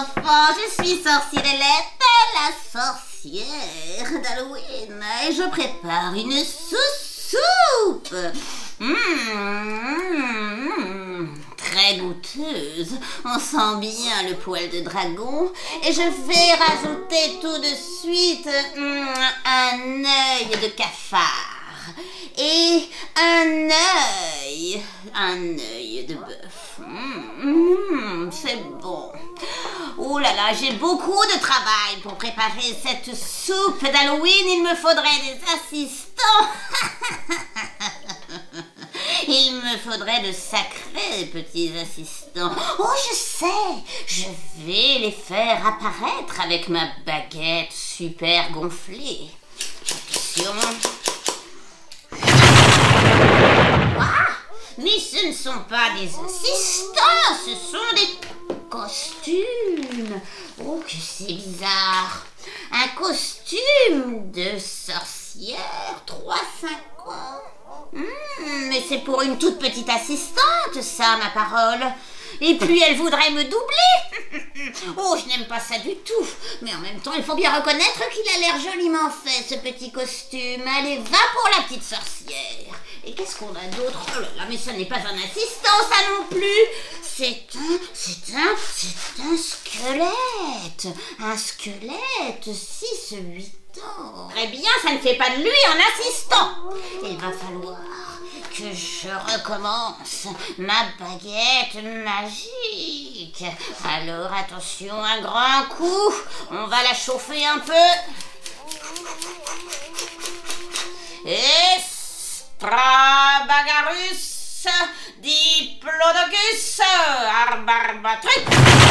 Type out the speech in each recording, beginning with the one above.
enfants, je suis Sorcirellette, la sorcière d'Halloween, et je prépare une soupe. Très goûteuse, on sent bien le poil de dragon, et je vais rajouter tout de suite un œil de cafard et un œil de bœuf. C'est bon. Oh là là, j'ai beaucoup de travail pour préparer cette soupe d'Halloween. Il me faudrait des assistants. Il me faudrait de sacrés petits assistants. Oh, je sais, je vais les faire apparaître avec ma baguette super gonflée. Attention. Mais ce ne sont pas des assistants, ce sont des costumes. Oh, que c'est bizarre. Un costume de sorcière, 3-5 ans. Mais c'est pour une toute petite assistante, ça, ma parole. Et puis elle voudrait me doubler. Oh, je n'aime pas ça du tout. Mais en même temps, il faut bien reconnaître qu'il a l'air joliment fait, ce petit costume. Allez, va pour la petite sorcière. Et qu'est-ce qu'on a d'autre? Oh là là, mais ça n'est pas un assistant, ça non plus. C'est un squelette. Un squelette, 6-8 ans. Très bien, ça ne fait pas de lui un assistant. Il va falloir que je recommence ma baguette magique. Alors attention, un grand coup. On va la chauffer un peu. Extravagarus diplodocus arbarbatrix.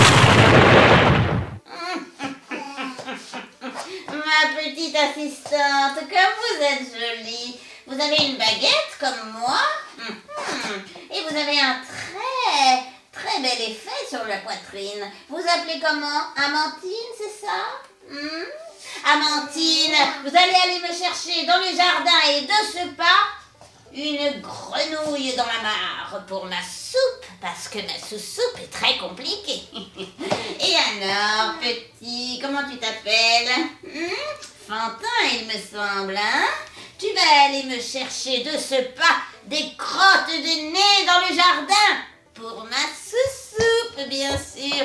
Ma petite assistante, comme vous êtes jolie. Vous avez une baguette comme moi. Et vous avez un très bel effet sur la poitrine. Vous appelez comment? Amantine, c'est ça? Amantine, vous allez aller me chercher dans le jardin et de ce pas une grenouille dans la mare pour ma soupe, parce que ma soupe est très compliquée. Et alors, petit, comment tu t'appelles? Fantin, il me semble, hein? Tu vas aller me chercher de ce pas des crottes de nez dans le jardin pour ma soupe, bien sûr.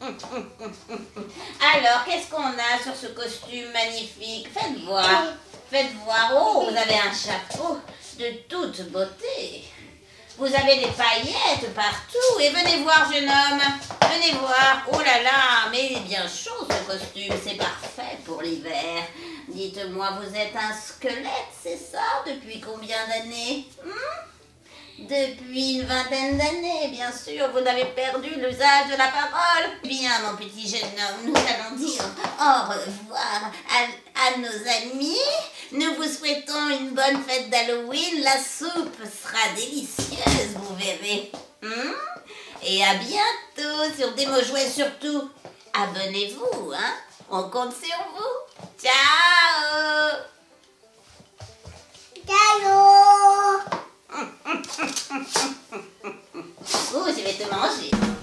Alors, qu'est-ce qu'on a sur ce costume magnifique? Faites voir. Faites voir. Oh, vous avez un chapeau de toute beauté. Vous avez des paillettes partout. Et venez voir, jeune homme. Venez voir. Oh là là, mais il est bien chaud ce costume. C'est parfait pour l'hiver. Dites-moi, vous êtes un squelette, c'est ça? Depuis combien d'années? Depuis une vingtaine d'années, bien sûr. Vous n'avez perdu l'usage de la parole. Bien, mon petit jeune homme, nous allons dire au revoir à nos amis. Nous vous souhaitons une bonne fête d'Halloween. La soupe sera délicieuse, vous verrez. Et à bientôt sur Des mots jouets. Surtout, abonnez-vous, hein. On compte sur vous. Ciao. Ciao. Oh, je vais te manger.